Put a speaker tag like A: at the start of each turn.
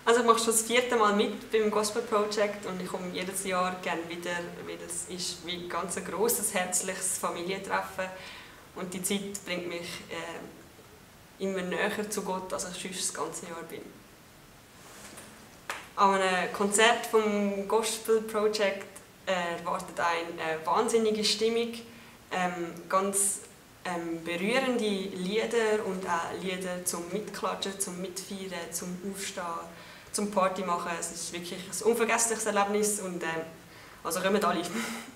A: Also ich mache schon das 4. Mal mit beim Gospel Project und ich komme jedes Jahr gerne wieder, weil es ist wie ein ganz grosses, herzliches Familientreffen und die Zeit bringt mich immer näher zu Gott, als ich sonst das ganze Jahr bin. An einem Konzert vom Gospel Project erwartet eine wahnsinnige Stimmung, ganz berührende Lieder und auch Lieder zum Mitklatschen, zum Mitfeiern, zum Aufstehen, zum Party machen. Es ist wirklich ein unvergessliches Erlebnis und also kommen alle.